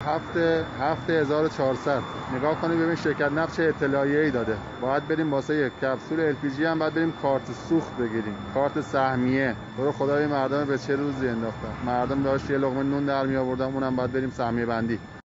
7400. نگاه کنید ببین شرکت نفت چه اطلاعیه‌ای داده. باید بریم واسه یک کپسول LPG هم باید بریم کارت سوخت بگیریم، کارت سهمیه. برو خدای مردم به چه روزی انداختن. مردم داشت یه لقمه نون در می آوردن، اونم باید بریم سهمیه بندی.